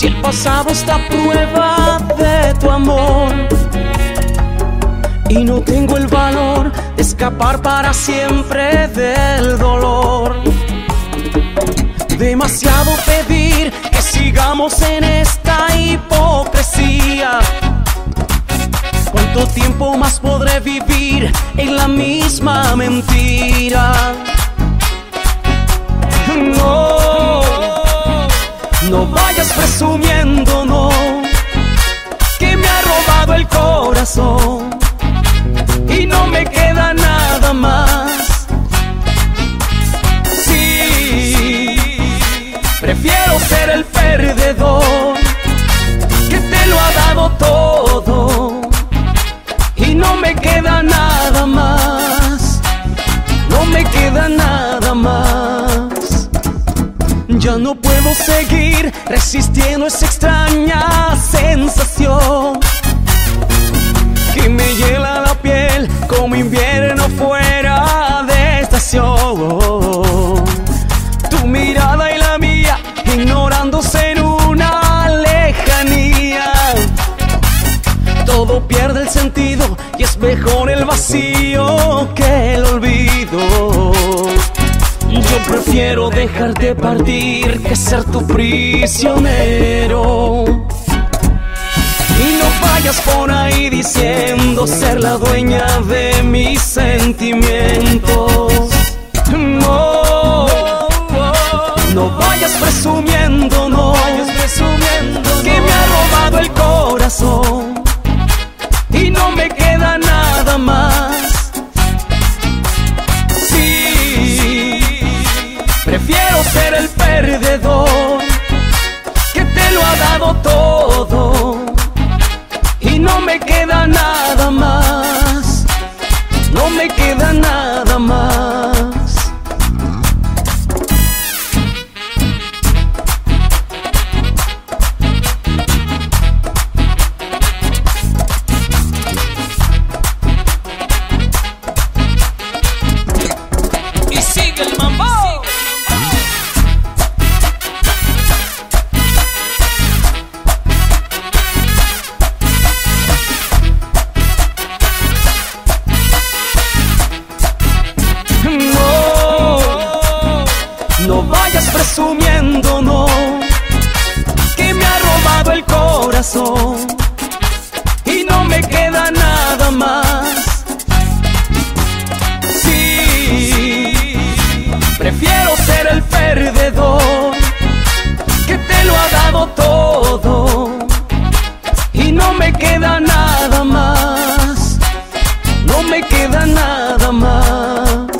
si el pasado está a prueba de tu amor? Y no tengo el valor de escapar para siempre del dolor. Demasiado pedir que sigamos en esta hipocresía. ¿Cuánto tiempo más podré vivir en la misma mentira? No, no vayas presumiendo, no, que me ha robado el corazón y no me queda nada más. Sí, prefiero ser el perdedor que te lo ha dado todo y no me queda nada más, no me queda nada más. Ya no puedo seguir resistiendo esa extraña sensación que me hiela la piel como invierno fuera de estación. Tu mirada y la mía ignorándose en una lejanía. Todo pierde el sentido y es mejor el vacío que el olvido. Yo prefiero dejarte partir que ser tu prisionero. Y no vayas por ahí diciendo ser la dueña de mis sentimientos. No, no vayas presumiendo, no, que me ha robado el corazón y no me queda nada más. Sí, prefiero ser el perdedor que te lo ha dado todo y no me queda nada más, no me queda nada más. Y sigue el mambo. No vayas presumiendo, no, que me ha robado el corazón y no me queda nada más. Sí, prefiero ser el perdedor que te lo ha dado todo y no me queda nada más, no me queda nada más.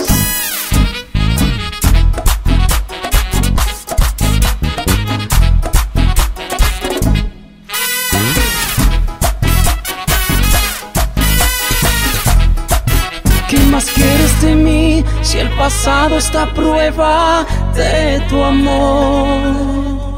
¿Qué más quieres de mí si el pasado está a prueba de tu amor?